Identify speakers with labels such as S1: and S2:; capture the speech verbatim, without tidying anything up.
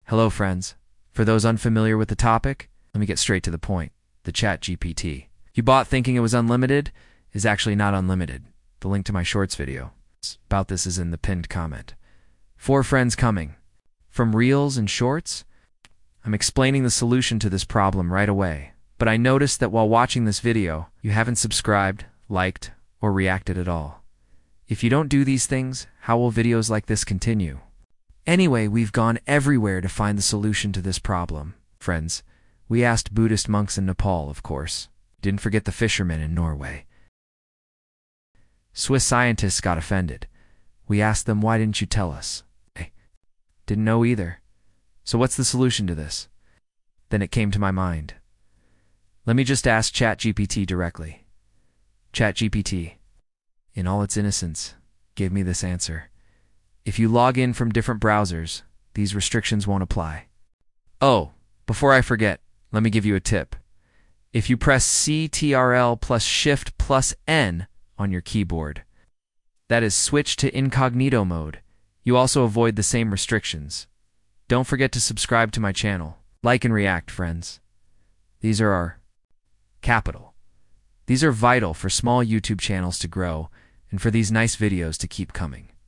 S1: Hello, friends. For those unfamiliar with the topic, let me get straight to the point. The ChatGPT you bought thinking it was unlimited is actually not unlimited. The link to my shorts video about this is in the pinned comment. Four friends coming. From Reels and Shorts, I'm explaining the solution to this problem right away. But I noticed that while watching this video, you haven't subscribed, liked, or reacted at all. If you don't do these things, how will videos like this continue? Anyway, we've gone everywhere to find the solution to this problem, friends. We asked Buddhist monks in Nepal, of course. Didn't forget the fishermen in Norway. Swiss scientists got offended. We asked them, why didn't you tell us? They didn't know either. So what's the solution to this? Then it came to my mind. Let me just ask ChatGPT directly. ChatGPT, in all its innocence, gave me this answer. If you log in from different browsers, these restrictions won't apply. Oh, before I forget, let me give you a tip. If you press C T R L plus Shift plus N on your keyboard, that is switch to incognito mode, you also avoid the same restrictions. Don't forget to subscribe to my channel. Like and react, friends. These are our capital. These are vital for small YouTube channels to grow and for these nice videos to keep coming.